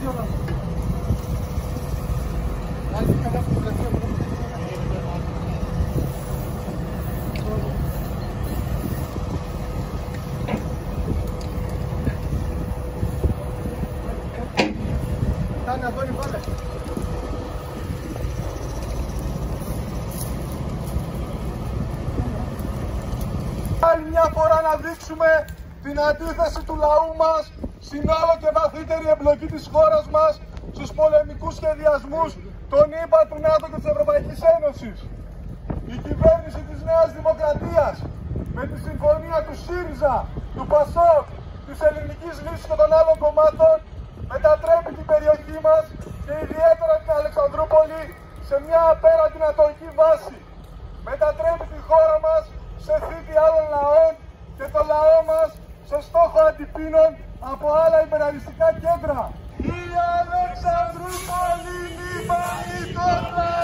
Άλλη μια φορά να δείξουμε την αντίθεση του λαού μας στην όλο και βαθύτερη εμπλοκή της χώρας μας στους πολεμικούς σχεδιασμούς των ΗΠΑ, του ΝΑΤΟ και της Ευρωπαϊκής Ένωσης. Η κυβέρνηση της Νέας Δημοκρατίας με τη συμφωνία του ΣΥΡΙΖΑ, του ΠΑΣΟΚ, της Ελληνικής Λύσης και των άλλων κομμάτων μετατρέπει την περιοχή μας και ιδιαίτερα την Αλεξανδρούπολη σε μια απέραντη νατοϊκή βάση. Μετατρέπει τη χώρα μας σε θήτη άλλων λαών και το λαό μας σε στόχο αντιπίνων από άλλα υπεραλιστικά κέντρα. Η Αλεξανδρούπολη νύπα η